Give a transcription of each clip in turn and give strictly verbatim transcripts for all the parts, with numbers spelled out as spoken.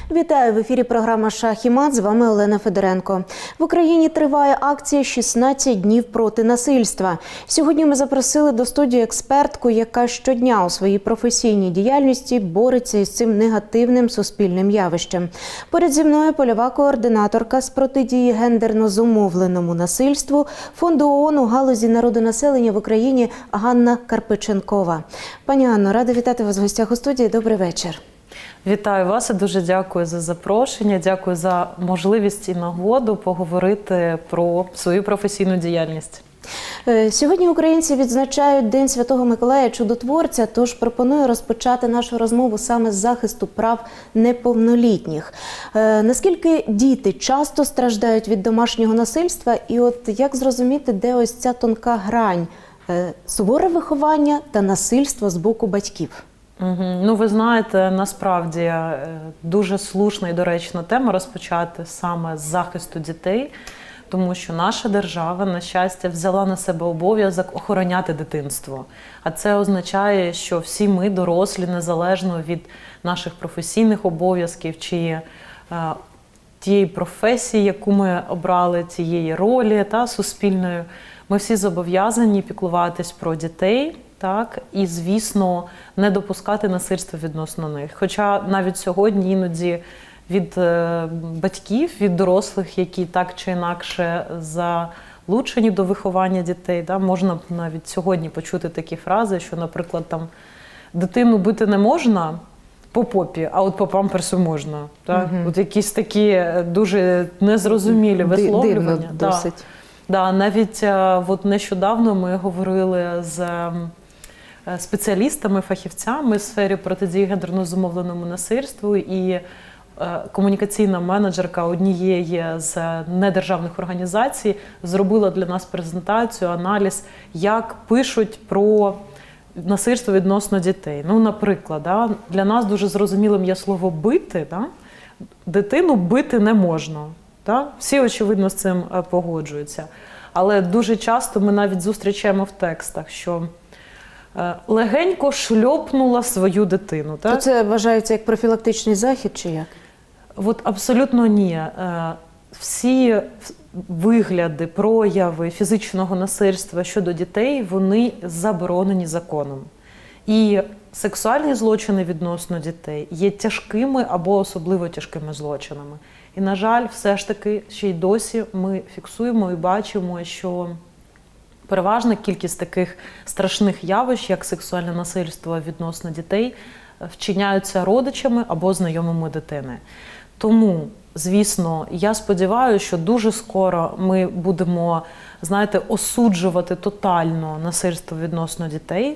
Вітаю! В ефірі програма «Шах і мат». З вами Олена Федоренко. В Україні триває акція «шістнадцять днів проти насильства». Сьогодні ми запросили до студії експертку, яка щодня у своїй професійній діяльності бореться із цим негативним суспільним явищем. Поряд зі мною польова координаторка з протидії гендерно зумовленому насильству Фонду ООН у галузі народонаселення в Україні Ганна Карпиченкова. Пані Ганно, рада вітати вас в гостях у студії. Добрий вечір. Вітаю вас і дуже дякую за запрошення, дякую за можливість і нагоду поговорити про свою професійну діяльність. Сьогодні українці відзначають День Святого Миколая Чудотворця, тож пропоную розпочати нашу розмову саме з захисту прав неповнолітніх. Наскільки діти часто страждають від домашнього насильства і от як зрозуміти, де ось ця тонка грань – суворе виховання та насильство з боку батьків? Угу. Ну, ви знаєте, насправді дуже слушна і доречна тема розпочати саме з захисту дітей, тому що наша держава, на щастя, взяла на себе обов'язок охороняти дитинство. А це означає, що всі ми, дорослі, незалежно від наших професійних обов'язків чи е, тієї професії, яку ми обрали, тієї ролі та суспільної, ми всі зобов'язані піклуватись про дітей, так, і, звісно, не допускати насильства відносно них. Хоча навіть сьогодні іноді від е, батьків, від дорослих, які так чи інакше залучені до виховання дітей, да, можна навіть сьогодні почути такі фрази, що, наприклад, там, дитину бити не можна по попі, а от по памперсу можна. Так? Угу. От якісь такі дуже незрозумілі висловлювання. Дивно досить. Да. Да, навіть от нещодавно ми говорили з спеціалістами, фахівцями в сфері протидії гендерно зумовленому насильству, і комунікаційна менеджерка однієї з недержавних організацій зробила для нас презентацію, аналіз, як пишуть про насильство відносно дітей. Ну, наприклад, да, для нас дуже зрозумілим є слово «бити». Да? Дитину бити не можна. Да? Всі, очевидно, з цим погоджуються. Але дуже часто ми навіть зустрічаємо в текстах, що легенько шльопнула свою дитину. Так? То це вважається як профілактичний захід чи як? От абсолютно ні. Всі вигляди, прояви фізичного насильства щодо дітей, вони заборонені законом. І сексуальні злочини відносно дітей є тяжкими або особливо тяжкими злочинами. І, на жаль, все ж таки, ще й досі ми фіксуємо і бачимо, що переважна кількість таких страшних явищ, як сексуальне насильство відносно дітей, вчиняються родичами або знайомими дитини. Тому, звісно, я сподіваюся, що дуже скоро ми будемо, знаєте, осуджувати тотально насильство відносно дітей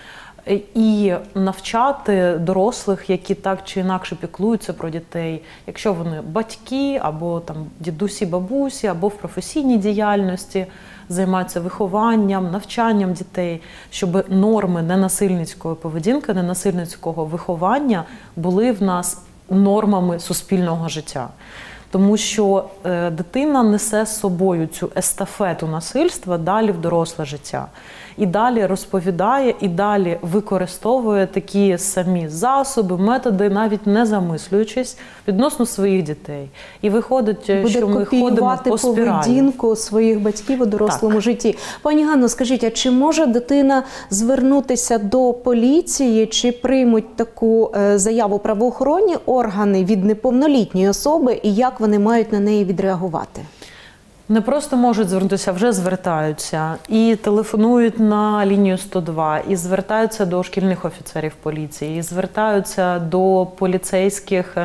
і навчати дорослих, які так чи інакше піклуються про дітей, якщо вони батьки, або там дідусі, бабусі, або в професійній діяльності, займаються вихованням, навчанням дітей, щоб норми ненасильницької поведінки, ненасильницького виховання були в нас нормами суспільного життя. Тому що е, дитина несе з собою цю естафету насильства далі в доросле життя. І далі розповідає, і далі використовує такі самі засоби, методи, навіть не замислюючись, відносно своїх дітей. І виходить, буде що ми ходимо по спіралі. Поведінку своїх батьків у дорослому так. житті. Пані Ганно, скажіть, а чи може дитина звернутися до поліції, чи приймуть таку е, заяву правоохоронні органи від неповнолітньої особи, і як вони мають на неї відреагувати? Не просто можуть звернутися, вже звертаються. І телефонують на лінію сто два, і звертаються до шкільних офіцерів поліції, і звертаються до поліцейських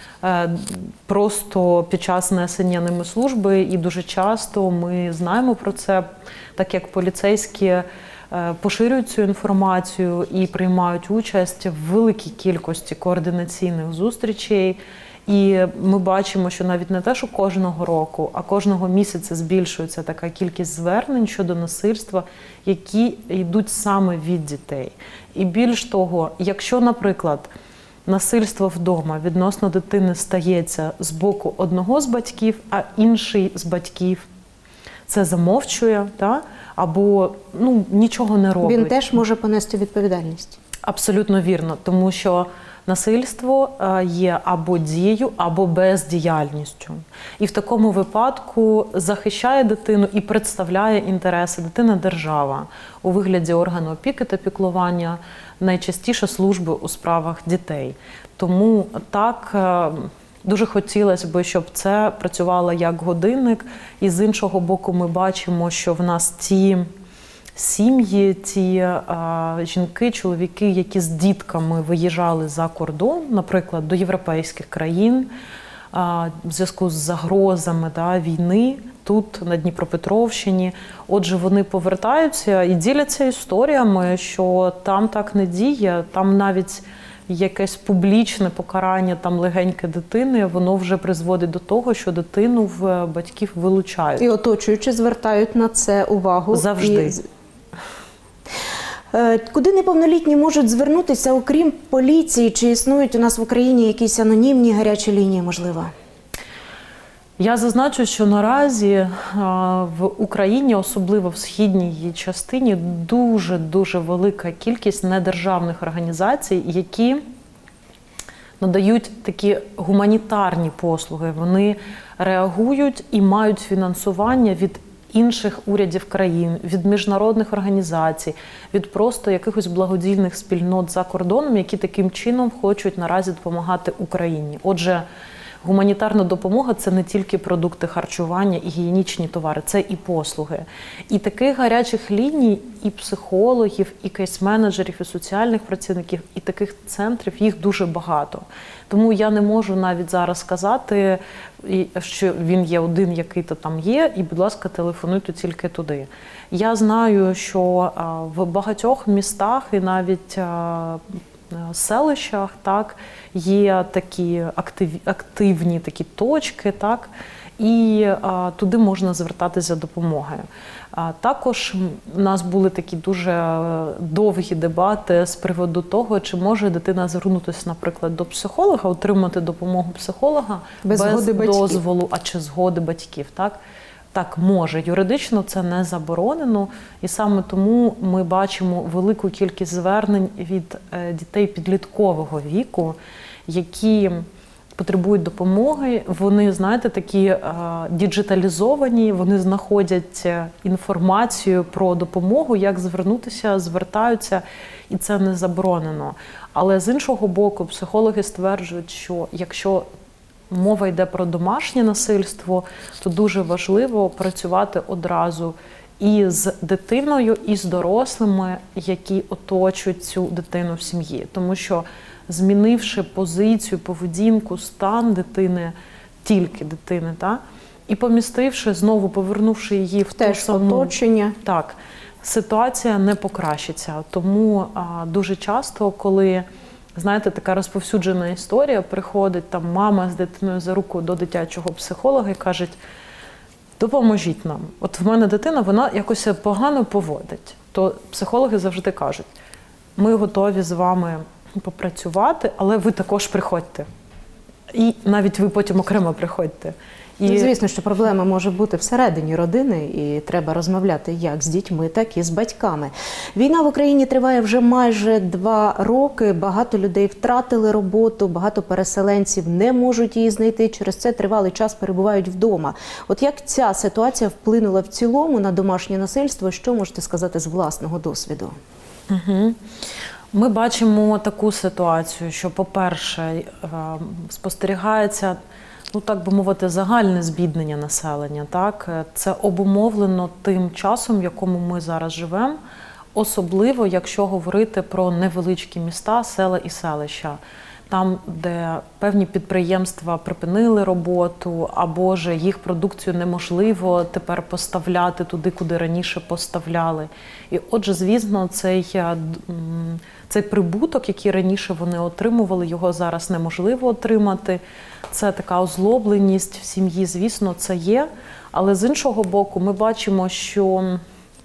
просто під час несення ними служби. І дуже часто ми знаємо про це, так як поліцейські поширюють цю інформацію і приймають участь в великій кількості координаційних зустрічей. І ми бачимо, що навіть не те, що кожного року, а кожного місяця збільшується така кількість звернень щодо насильства, які йдуть саме від дітей. І більш того, якщо, наприклад, насильство вдома відносно дитини стається з боку одного з батьків, а інший з батьків це замовчує, та? Або ну, нічого не робить. Він теж може понести відповідальність. Абсолютно вірно, тому що Насильство є або дією, або бездіяльністю. І в такому випадку захищає дитину і представляє інтереси дитини держава у вигляді органу опіки та піклування, найчастіше служби у справах дітей. Тому так дуже хотілося б, щоб це працювало як годинник. І з іншого боку ми бачимо, що в нас ті сім'ї, ті а, жінки, чоловіки, які з дітками виїжджали за кордон, наприклад, до європейських країн, а, в зв'язку з загрозами да, війни тут, на Дніпропетровщині. Отже, вони повертаються і діляться історіями, що там так не діє, там навіть якесь публічне покарання, там легеньке дитини, воно вже призводить до того, що дитину в батьків вилучають. І оточуючи звертають на це увагу. Завжди. І... Куди неповнолітні можуть звернутися, окрім поліції? Чи існують у нас в Україні якісь анонімні гарячі лінії, можливо? Я зазначу, що наразі в Україні, особливо в східній її частині, дуже-дуже велика кількість недержавних організацій, які надають такі гуманітарні послуги. Вони реагують і мають фінансування від інших урядів країн, від міжнародних організацій, від просто якихось благодійних спільнот за кордоном, які таким чином хочуть наразі допомагати Україні. Отже, гуманітарна допомога – це не тільки продукти харчування і гігієнічні товари, це і послуги. І таких гарячих ліній, і психологів, і кейс-менеджерів, і соціальних працівників, і таких центрів, їх дуже багато. Тому я не можу навіть зараз сказати, що він є один, який-то там є, і, будь ласка, телефонуйте тільки туди. Я знаю, що в багатьох містах і навіть селищах так, є такі актив, активні такі точки, так, і а, туди можна звертатися за допомогою. А, також у нас були такі дуже довгі дебати з приводу того, чи може дитина звернутися, наприклад, до психолога, отримати допомогу психолога без, без дозволу, а чи згоди батьків. Так? Так, може. Юридично це не заборонено, і саме тому ми бачимо велику кількість звернень від дітей підліткового віку, які потребують допомоги. Вони, знаєте, такі діджиталізовані, вони знаходять інформацію про допомогу, як звернутися, звертаються, і це не заборонено. Але з іншого боку, психологи стверджують, що якщо мова йде про домашнє насильство, то дуже важливо працювати одразу і з дитиною, і з дорослими, які оточують цю дитину в сім'ї. Тому що, змінивши позицію, поведінку, стан дитини, тільки дитини, та, і помістивши, знову повернувши її в те саму оточення, так, ситуація не покращиться. Тому а, дуже часто, коли, знаєте, така розповсюджена історія, приходить там мама з дитиною за руку до дитячого психолога і каже: допоможіть нам. От в мене дитина, вона якось себе погано поводить. То психологи завжди кажуть: ми готові з вами попрацювати, але ви також приходьте. І навіть ви потім окремо приходьте. І... Звісно, що проблема може бути всередині родини, і треба розмовляти як з дітьми, так і з батьками. Війна в Україні триває вже майже два роки. Багато людей втратили роботу, багато переселенців не можуть її знайти. Через це тривалий час перебувають вдома. От як ця ситуація вплинула в цілому на домашнє насильство? Що можете сказати з власного досвіду? Угу. Ми бачимо таку ситуацію, що, по-перше, спостерігається, ну, так би мовити, загальне збіднення населення. Так? Це обумовлено тим часом, в якому ми зараз живемо, особливо, якщо говорити про невеличкі міста, села і селища. Там, де певні підприємства припинили роботу, або ж їх продукцію неможливо тепер поставляти туди, куди раніше поставляли. І отже, звісно, цей, цей прибуток, який раніше вони отримували, його зараз неможливо отримати. Це така озлобленість в сім'ї, звісно, це є. Але з іншого боку, ми бачимо, що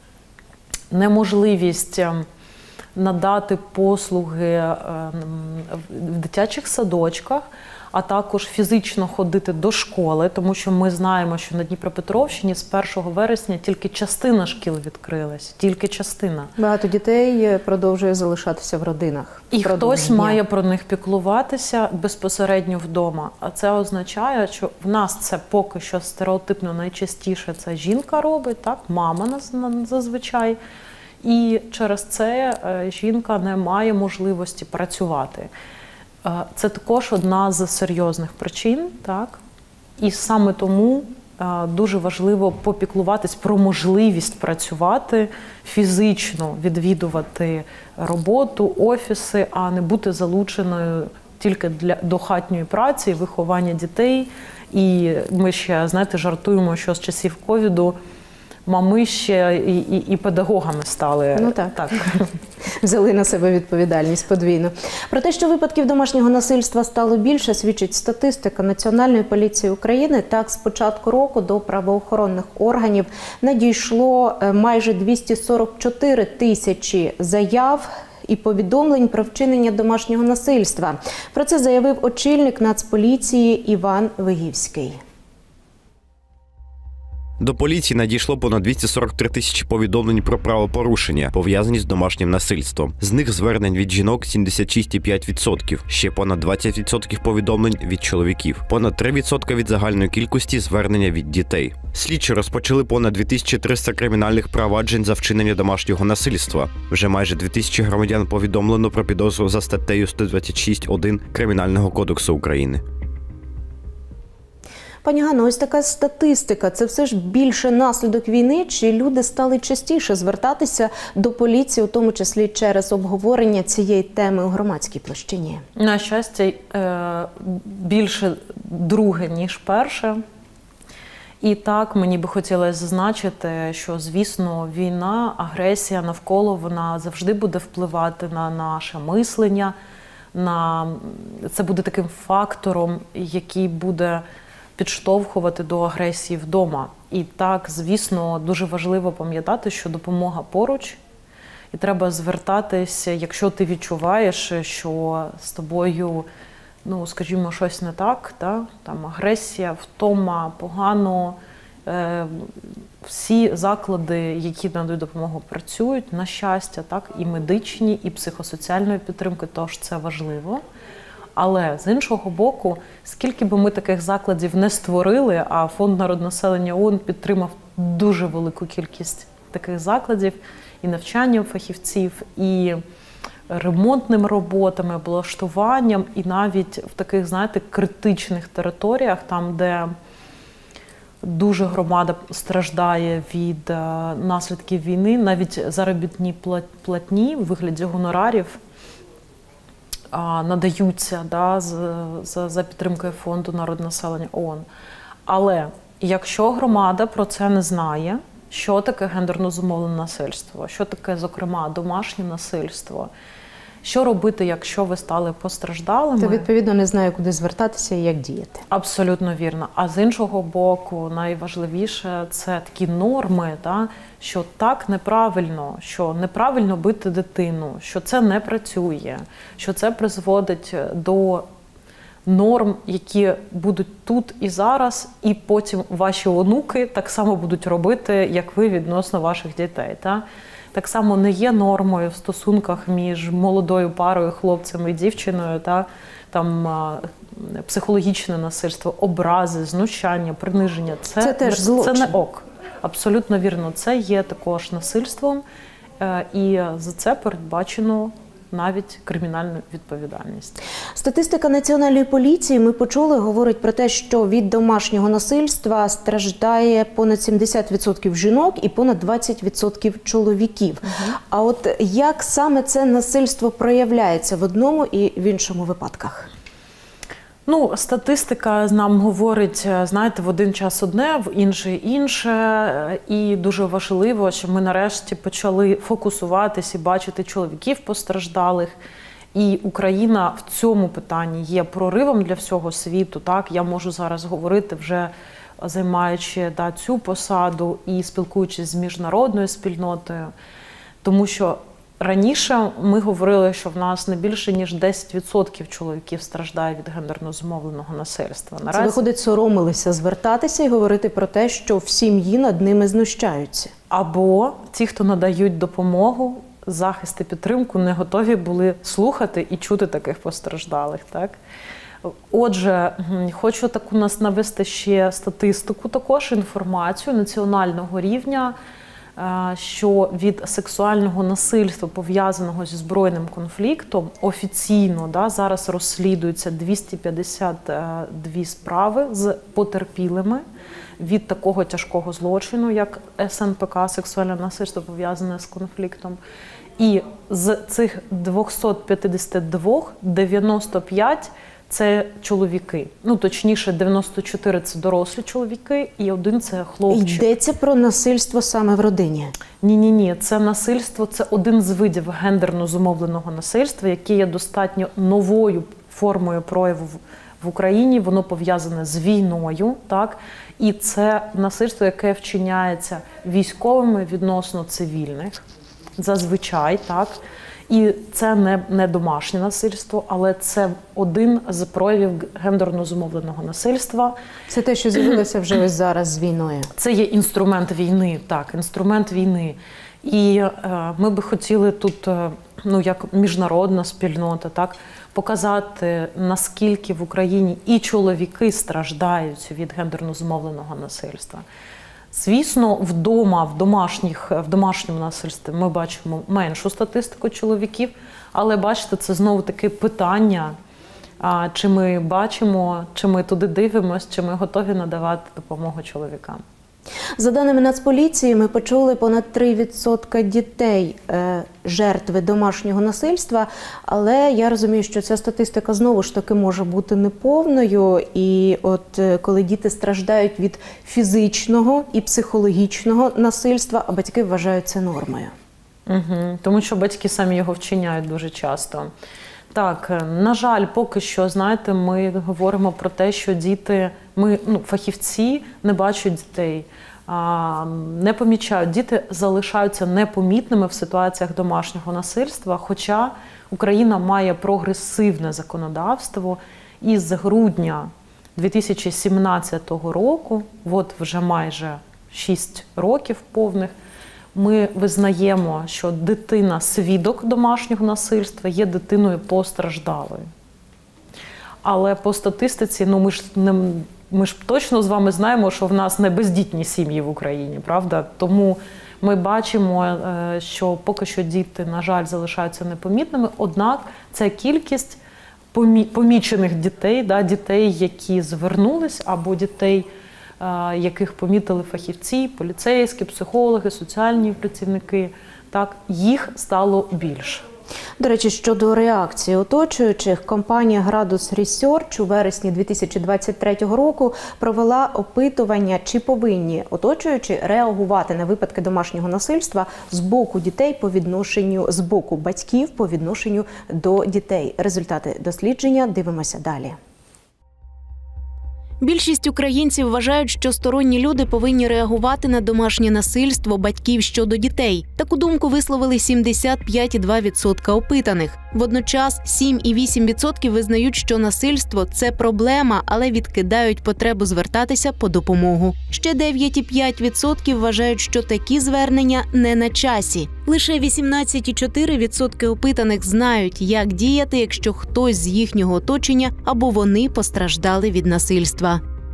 неможливість надати послуги в дитячих садочках а також фізично ходити до школи, тому що ми знаємо, що на Дніпропетровщині з першого вересня тільки частина шкіл відкрилась, тільки частина. Багато дітей продовжує залишатися в родинах. І хтось має про них піклуватися безпосередньо вдома. А це означає, що в нас це поки що стереотипно найчастіше це жінка робить, так, мама зазвичай. І через це жінка не має можливості працювати. Це також одна з серйозних причин, так? І саме тому дуже важливо попіклуватись про можливість працювати, фізично відвідувати роботу, офіси, а не бути залученою тільки для до хатньої праці, виховання дітей. І ми ще, знаєте, жартуємо, що з часів ковіду мами ще і, і, і педагогами стали. Ну так. так. Взяли на себе відповідальність подвійно. Про те, що випадків домашнього насильства стало більше, свідчить статистика Національної поліції України. Так, з початку року до правоохоронних органів надійшло майже двісті сорок чотири тисячі заяв і повідомлень про вчинення домашнього насильства. Про це заявив очільник Нацполіції Іван Вигівський. До поліції надійшло понад двісті сорок три тисячі повідомлень про правопорушення, пов'язані з домашнім насильством. З них звернень від жінок сімдесят шість цілих п'ять десятих відсотка, ще понад двадцять відсотків повідомлень від чоловіків, понад три відсотки від загальної кількості звернення від дітей. Слідчі розпочали понад дві тисячі триста кримінальних проваджень за вчинення домашнього насильства. Вже майже дві тисячі громадян повідомлено про підозру за статтею сто двадцять шість один Кримінального кодексу України. Пані Ганно, ось така статистика. Це все ж більше наслідок війни? Чи люди стали частіше звертатися до поліції, у тому числі через обговорення цієї теми у громадській площині? На щастя, більше друге, ніж перше. І так, мені би хотілося зазначити, що, звісно, війна, агресія навколо, вона завжди буде впливати на наше мислення, на... це буде таким фактором, який буде підштовхувати до агресії вдома. І так, звісно, дуже важливо пам'ятати, що допомога поруч. І треба звертатися, якщо ти відчуваєш, що з тобою, ну, скажімо, щось не так, та? Там агресія, втома, погано. Е, всі заклади, які надають допомогу, працюють, на щастя, так? І медичні, і психосоціальної підтримки, тож це важливо. Але, з іншого боку, скільки би ми таких закладів не створили, а Фонд народонаселення ООН підтримав дуже велику кількість таких закладів, і навчанням фахівців, і ремонтними роботами, облаштуванням, і навіть в таких, знаєте, критичних територіях, там, де дуже громада страждає від наслідків війни, навіть заробітні платні в вигляді гонорарів надаються, да, за, за підтримкою Фонду народонаселення ООН. Але якщо громада про це не знає, що таке гендерно зумовлене насильство, що таке, зокрема, домашнє насильство, що робити, якщо ви стали постраждалими? То, відповідно, не знаю, куди звертатися і як діяти. Абсолютно вірно. А з іншого боку, найважливіше – це такі норми, та, що так неправильно, що неправильно бити дитину, що це не працює, що це призводить до норм, які будуть тут і зараз, і потім ваші онуки так само будуть робити, як ви відносно ваших дітей. Та? Так само не є нормою в стосунках між молодою парою, хлопцем і дівчиною, та там психологічне насильство, образи, знущання, приниження. Це, це теж злочин. Це не ок. Абсолютно вірно. Це є також насильством, і за це передбачено навіть кримінальну відповідальність. Статистика Національної поліції, ми почули, говорить про те, що від домашнього насильства страждає понад сімдесят відсотків жінок і понад двадцять відсотків чоловіків. Угу. А от як саме це насильство проявляється в одному і в іншому випадках? Ну, статистика нам говорить, знаєте, в один час одне, в інший інше. І дуже важливо, що ми нарешті почали фокусуватись і бачити чоловіків постраждалих. І Україна в цьому питанні є проривом для всього світу. Так, я можу зараз говорити, вже займаючи да, цю посаду і спілкуючись з міжнародною спільнотою. Тому що Раніше ми говорили, що в нас не більше, ніж десять відсотків чоловіків страждає від гендерно зумовленого насильства. Наразі... Це, виходить, соромилися звертатися і говорити про те, що в сім'ї над ними знущаються. Або ті, хто надають допомогу, захист і підтримку, не готові були слухати і чути таких постраждалих. Так? Отже, хочу таку нас навести ще статистику, також інформацію національного рівня, що від сексуального насильства, пов'язаного зі збройним конфліктом, офіційно да, зараз розслідуються двісті п'ятдесят дві справи з потерпілими від такого тяжкого злочину, як ес ен пе ка, сексуальне насильство, пов'язане з конфліктом. І з цих двохсот п'ятдесят два дев'яносто п'ять – це чоловіки. Ну, точніше, дев'яносто чотири – це дорослі чоловіки, і один – це хлопчик. Йдеться про насильство саме в родині? Ні-ні-ні, це насильство, це один з видів гендерно зумовленого насильства, яке є достатньо новою формою прояву в Україні. Воно пов'язане з війною, так? І це насильство, яке вчиняється військовими відносно цивільних, зазвичай, так? І це не, не домашнє насильство, але це один з проявів гендерно зумовленого насильства. Це те, що з'явилося вже ось зараз з війною. Це є інструмент війни, так, інструмент війни. І е, ми би хотіли тут, е, ну, як міжнародна спільнота, так, показати, наскільки в Україні і чоловіки страждають від гендерно зумовленого насильства. Звісно, вдома, в, домашніх, в домашньому насильстві ми бачимо меншу статистику чоловіків, але, бачите, це знову таке питання, а, чи ми бачимо, чи ми туди дивимося, чи ми готові надавати допомогу чоловікам. За даними Нацполіції, ми почули понад три відсотки дітей е, жертви домашнього насильства, але я розумію, що ця статистика знову ж таки може бути неповною, і от е, коли діти страждають від фізичного і психологічного насильства, а батьки вважають це нормою. Угу, тому що батьки самі його вчиняють дуже часто. Так, на жаль, поки що, знаєте, ми говоримо про те, що діти, ми, ну, фахівці не бачать дітей, а, не помічають. Діти залишаються непомітними в ситуаціях домашнього насильства, хоча Україна має прогресивне законодавство, і з грудня дві тисячі сімнадцятого року, от вже майже шість років повних, ми визнаємо, що дитина-свідок домашнього насильства є дитиною постраждалою. Але по статистиці, ну ми ж, не, ми ж точно з вами знаємо, що в нас не бездітні сім'ї в Україні, правда? Тому ми бачимо, що поки що діти, на жаль, залишаються непомітними, однак ця кількість помічених дітей, да, дітей, які звернулись, або дітей, яких помітили фахівці, поліцейські, психологи, соціальні працівники, так, їх стало більше. До речі, щодо реакції оточуючих, компанія «Градус Ресерч» у вересні дві тисячі двадцять третього року провела опитування, чи повинні оточуючі реагувати на випадки домашнього насильства з боку дітей по відношенню, з боку батьків по відношенню до дітей. Результати дослідження дивимося далі. Більшість українців вважають, що сторонні люди повинні реагувати на домашнє насильство батьків щодо дітей. Таку думку висловили сімдесят п'ять цілих дві десятих відсотка опитаних. Водночас сім цілих вісім десятих відсотка визнають, що насильство – це проблема, але відкидають потребу звертатися по допомогу. Ще дев'ять цілих п'ять десятих відсотка вважають, що такі звернення не на часі. Лише вісімнадцять цілих чотири десятих відсотка опитаних знають, як діяти, якщо хтось з їхнього оточення або вони постраждали від насильства.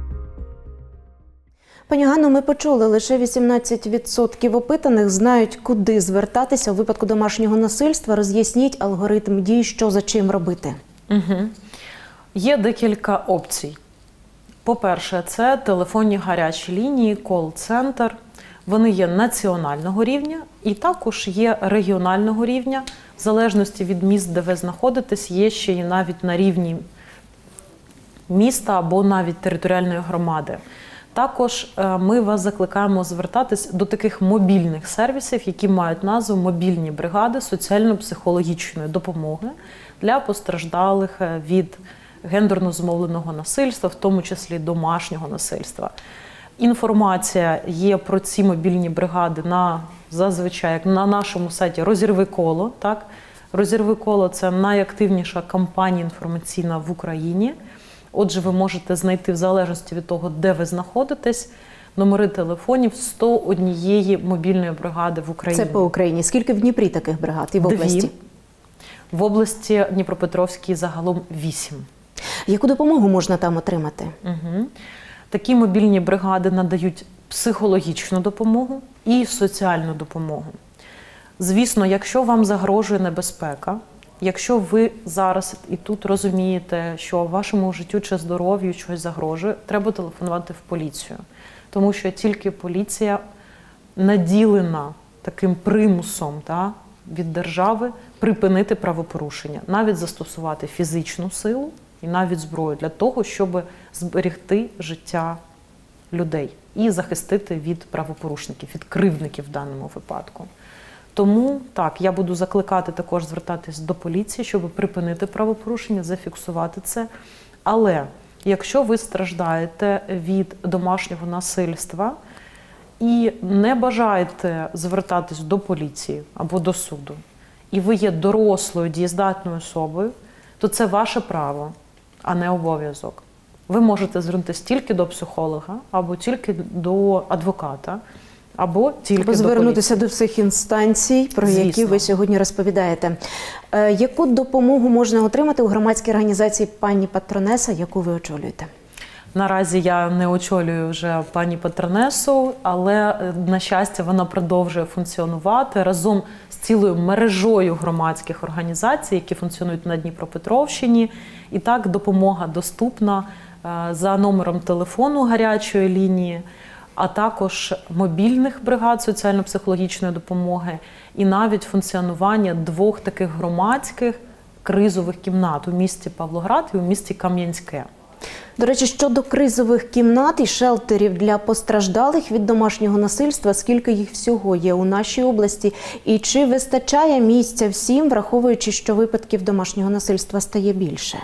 Пані Ганно, ми почули, лише вісімнадцять відсотків опитаних знають, куди звертатися у випадку домашнього насильства. Роз'ясніть алгоритм дій, що за чим робити. Угу. Є декілька опцій. По-перше, це телефонні гарячі лінії, кол-центр. Вони є національного рівня і також є регіонального рівня. В залежності від міст, де ви знаходитесь, є ще і навіть на рівні міста або навіть територіальної громади. Також ми вас закликаємо звертатись до таких мобільних сервісів, які мають назву «Мобільні бригади соціально-психологічної допомоги» для постраждалих від гендерно зумовленого насильства, в тому числі домашнього насильства. Інформація є про ці мобільні бригади на зазвичай, як на нашому сайті «Розірви коло». Так? «Розірви коло» – це найактивніша кампанія інформаційна в Україні. Отже, ви можете знайти, в залежності від того, де ви знаходитесь, номери телефонів сто однієї мобільної бригади в Україні. Це по Україні. Скільки в Дніпрі таких бригад і в області? Дві. В області Дніпропетровській загалом вісім. Яку допомогу можна там отримати? Угу. Такі мобільні бригади надають психологічну допомогу і соціальну допомогу. Звісно, якщо вам загрожує небезпека, якщо ви зараз і тут розумієте, що вашому життю чи здоров'ю щось загрожує, треба телефонувати в поліцію. Тому що тільки поліція наділена таким примусом та, від держави припинити правопорушення, навіть застосувати фізичну силу і навіть зброю для того, щоб зберегти життя людей і захистити від правопорушників, від кривдників в даному випадку. Тому, так, я буду закликати також звертатись до поліції, щоб припинити правопорушення, зафіксувати це. Але якщо ви страждаєте від домашнього насильства і не бажаєте звертатись до поліції або до суду, і ви є дорослою, дієздатною особою, то це ваше право, а не обов'язок. Ви можете звернутися тільки до психолога, або тільки до адвоката, або тільки або до звернутися поліції. до всіх інстанцій, про Звісно. які ви сьогодні розповідаєте. Е, яку допомогу можна отримати у громадській організації «Пані Патронеса», яку ви очолюєте? Наразі я не очолюю вже пані Патронесу, але, на щастя, вона продовжує функціонувати разом з цілою мережою громадських організацій, які функціонують на Дніпропетровщині. І так, допомога доступна за номером телефону гарячої лінії, а також мобільних бригад соціально-психологічної допомоги і навіть функціонування двох таких громадських кризових кімнат у місті Павлоград і у місті Кам'янське. До речі, щодо кризових кімнат і шелтерів для постраждалих від домашнього насильства, скільки їх всього є у нашій області? І чи вистачає місця всім, враховуючи, що випадків домашнього насильства стає більше?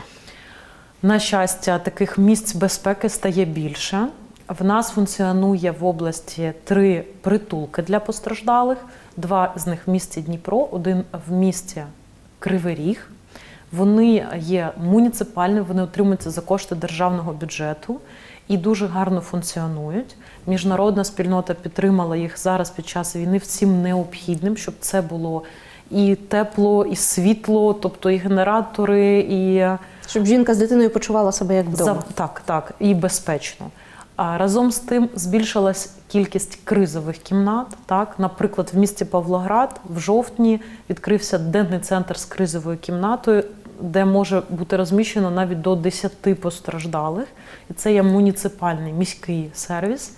На щастя, таких місць безпеки стає більше. В нас функціонує в області три притулки для постраждалих. Два з них в місті Дніпро, один в місті Кривий Ріг. Вони є муніципальними, вони отримуються за кошти державного бюджету і дуже гарно функціонують. Міжнародна спільнота підтримала їх зараз під час війни всім необхідним, щоб це було і тепло, і світло, тобто і генератори, і... Щоб жінка з дитиною почувала себе як вдома. За... Так, так, і безпечно. А разом з тим збільшилась кількість кризових кімнат. Так? Наприклад, в місті Павлоград в жовтні відкрився денний центр з кризовою кімнатою, де може бути розміщено навіть до десяти постраждалих. І це є муніципальний міський сервіс.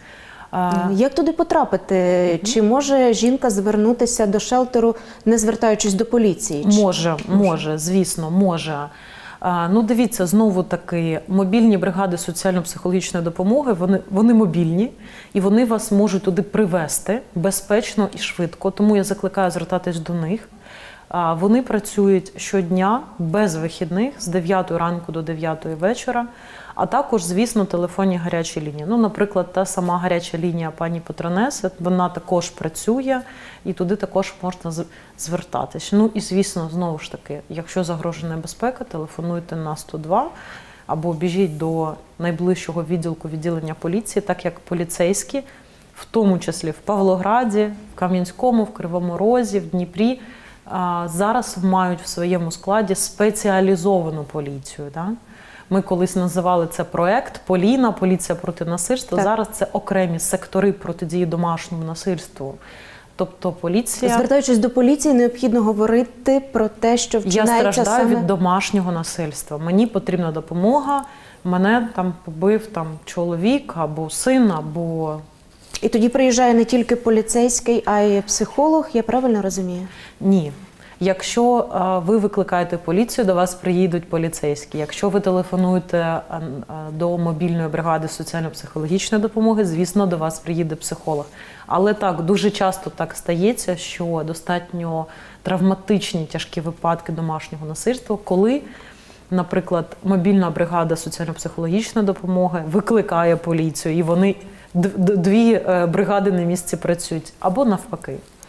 Як туди потрапити? Mm-hmm. Чи може жінка звернутися до шелтеру, не звертаючись до поліції? Може, може, може, звісно, може. Ну, дивіться, знову-таки, мобільні бригади соціально-психологічної допомоги, вони, вони мобільні, і вони вас можуть туди привезти безпечно і швидко, тому я закликаю звертатись до них. Вони працюють щодня, без вихідних, з дев'ятої ранку до дев'ятої вечора, а також, звісно, телефонні гарячі лінії. Ну, наприклад, та сама гаряча лінія пані Патронеси, вона також працює, і туди також можна звертатись. Ну і, звісно, знову ж таки, якщо загрожує небезпека, телефонуйте на сто два або біжіть до найближчого відділку відділення поліції, так як поліцейські, в тому числі в Павлограді, в Кам'янському, в Кривому Розі, в Дніпрі, зараз мають в своєму складі спеціалізовану поліцію. Да? Ми колись називали це проект «Поліна», поліція проти насильства. Так. Зараз це окремі сектори протидії домашньому насильству. Тобто поліція... Звертаючись до поліції, необхідно говорити про те, що вчинається Я страждаю саме... від домашнього насильства. Мені потрібна допомога, мене там побив там, чоловік або син, або... І тоді приїжджає не тільки поліцейський, а й психолог, я правильно розумію? Ні. Якщо а, ви викликаєте поліцію, до вас приїдуть поліцейські. Якщо ви телефонуєте а, а, до мобільної бригади соціально-психологічної допомоги, звісно, до вас приїде психолог. Але так, дуже часто так стається, що достатньо травматичні тяжкі випадки домашнього насильства, коли, наприклад, мобільна бригада соціально-психологічної допомоги викликає поліцію, і вони дві бригади на місці працюють, або навпаки.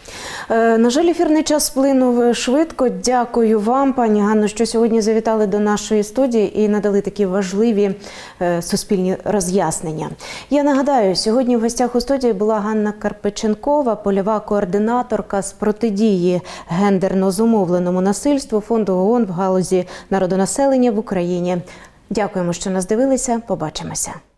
На жаль, ефірний час сплинув швидко. Дякую вам, пані Ганно, що сьогодні завітали до нашої студії і надали такі важливі суспільні роз'яснення. Я нагадаю, сьогодні в гостях у студії була Ганна Карпиченкова, польова координаторка з протидії гендерно зумовленому насильству Фонду ООН в галузі народонаселення в Україні. Дякуємо, що нас дивилися. Побачимося.